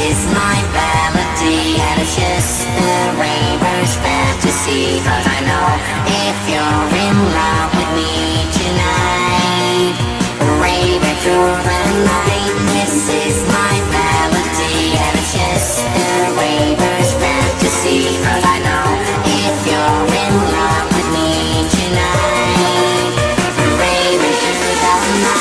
is my melody, and it's just a raver's fantasy. 'Cause I know if you're in love with me tonight, raving through the night. This is my melody, and it's just a raver's fantasy. 'Cause I know if you're in love with me tonight, raving through the night.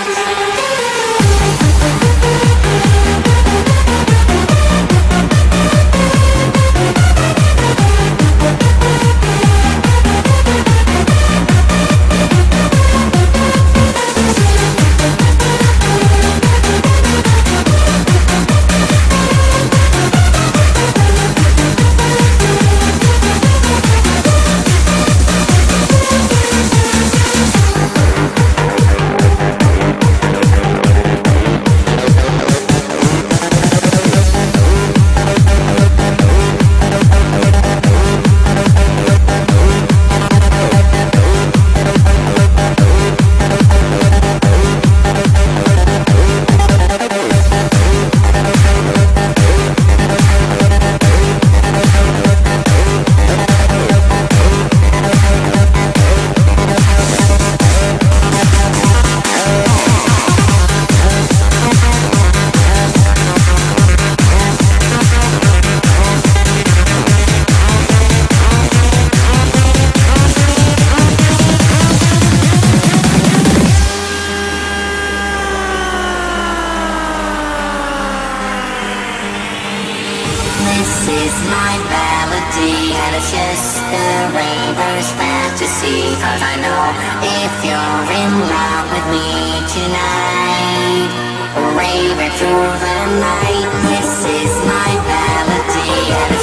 This is my melody, and it's just a raver's fantasy. 'Cause I know if you're in love with me tonight, raving through the night. This is my melody, and